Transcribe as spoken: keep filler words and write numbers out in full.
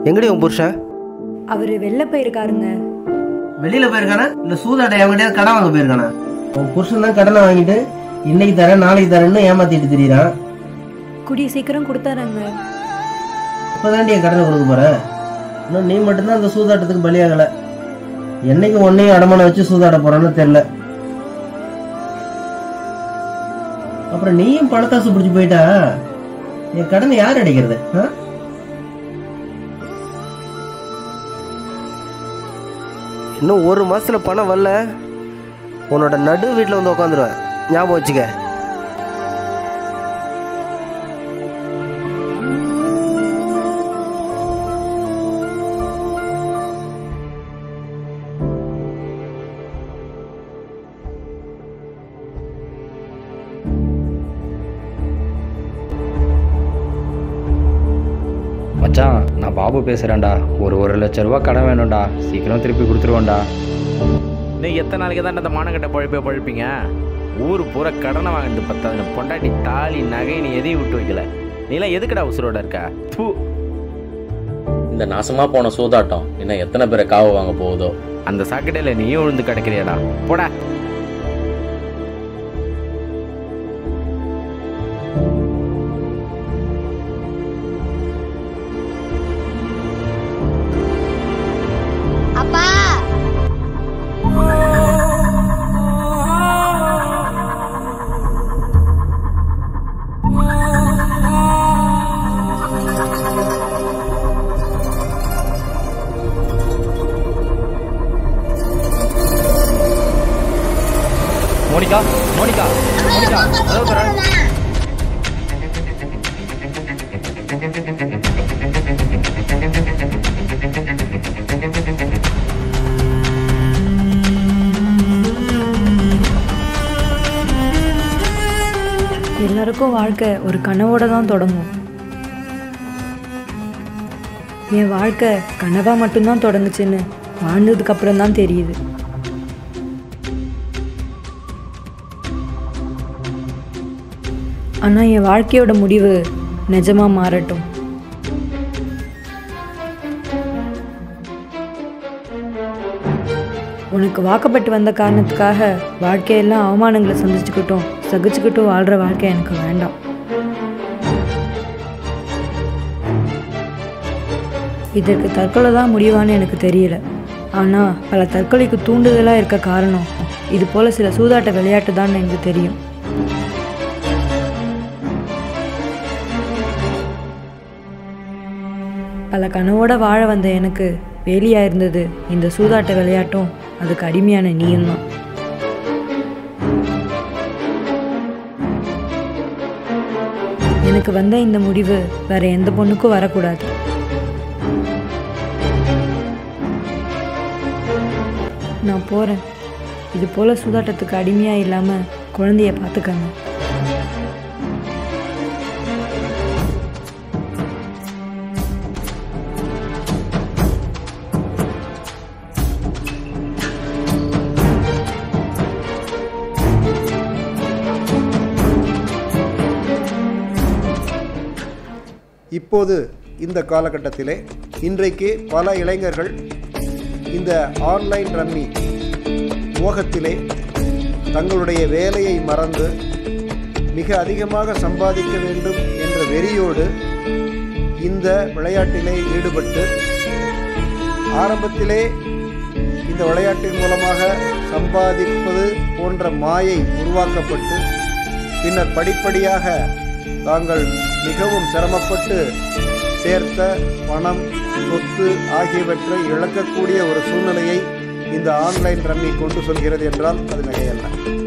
எங்கடி உன் புருஷன்? அவரு வெளில போயிருக்காருங்க. வெளியில போயிருக்கானா இல்ல சூதாட்டை எவங்கிட்ட கடன் வாங்க போயிருக்கானா? உன் புருஷன் தான் கடனை வாங்கிட்டு இன்னைக்கு தரேன் நாளைக்கு தரேன்னு ஏமாத்திட்டு திரியிறான். கூடிய சீக்கிரம் கொடுத்தாருங்க. இப்பதாண்டி என் கடனை கொடுக்க போற. இன்னும் நீ மட்டும்தான் அந்த சூதாட்டத்துக்கு பலியாகல. என்னைக்கு ஒன்னையும் அடமான வச்சு சூதாட போறான்னு தெரியல. அப்புறம் நீயும் பணத்தாசு பிடிச்சு போயிட்டா என் கடனை யார் அடைக்கிறது? இன்னும் ஒரு மாசத்துல பணம் வரல உன்னோட நடு வீட்டில் வந்து உட்காந்துருவேன், ஞாபகம் வச்சுக்க. மச்சான், நான் பாபு பேசுகிறேன்டா. ஒரு ஒரு லட்ச ரூபா கடன் வேணும்டா, சீக்கிரம் திருப்பி கொடுத்துருவோம்டா. நீ எத்தனை நாளைக்கு தான் இந்த மானக்கட்டை பழப்பே பழப்பீங்க? ஊர் பூரா கடனை வாங்கிட்டு பத்தாது பொண்டாட்டி தாலி நகை நீ எதையும் விட்டு வைக்கல. நீலாம் எதுக்குடா உசுரோட இருக்க? தூ, இந்த நாசமா போன சூதாட்டம் இன்னும் எத்தனை பேரை காவு வாங்க போகுதோ. அந்த சாக்கடையில் நீயும் விழுந்து கிடக்கிறியாடா, போடா. அப்பா, மோனிகா, மோனிகா, மோனிகா, அதோ தரேன். எல்லாருக்கும் வாழ்க்கை ஒரு கனவோட தான் தொடங்கும். என் வாழ்க்கை கனவா மட்டும்தான் தொடங்குச்சுன்னு வாழ்ந்ததுக்கு அப்புறம் தான் தெரியுது. ஆனால் என் வாழ்க்கையோட முடிவு நிஜமா மாறட்டும். உனக்கு வாக்கப்பட்டு வந்த காரணத்துக்காக வாழ்க்கையெல்லாம் அவமானங்களை சந்திச்சுக்கிட்டும் சகிச்சுக்கிட்டும் வாழ்கிற வாழ்க்கை எனக்கு வேண்டாம். இதற்கு தற்கொலை தான் முடிவான்னு எனக்கு தெரியல. ஆனால் பல தற்கொலைக்கு தூண்டுதலாக இருக்க காரணம் இது போல் சில சூதாட்ட விளையாட்டு தான் எனக்கு தெரியும். பல கனவோட வாழ வந்த எனக்கு வேலியாக இருந்தது இந்த சூதாட்ட விளையாட்டும் அதுக்கு அடிமையான நீயும் தான். எனக்கு வந்த இந்த முடிவு வேற எந்த பொண்ணுக்கும் வரக்கூடாது. நான் போகிறேன். இது போல் சூதாட்டத்துக்கு அடிமையாக இல்லாமல் குழந்தைய பார்த்துக்கங்க. இப்போது இந்த காலகட்டத்திலே இன்றைக்கு பல இளைஞர்கள் இந்த ஆன்லைன் ரம்மி மோகத்திலே தங்களுடைய வேலையை மறந்து மிக அதிகமாக சம்பாதிக்க வேண்டும் என்ற வெறியோடு இந்த விளையாட்டிலே ஈடுபட்டு ஆரம்பத்திலே இந்த விளையாட்டின் மூலமாக சம்பாதிப்பது போன்ற மாயை உருவாக்கப்பட்டு பின்னர் படிப்படியாக தாங்கள் மிகவும் சிரமப்பட்டு சேர்த்த பணம், சொத்து ஆகியவற்றை இழக்கக்கூடிய ஒரு சூழ்நிலையை இந்த ஆன்லைன் ரம்மி கொண்டு சொல்கிறது என்றால் அது மிகையல்ல.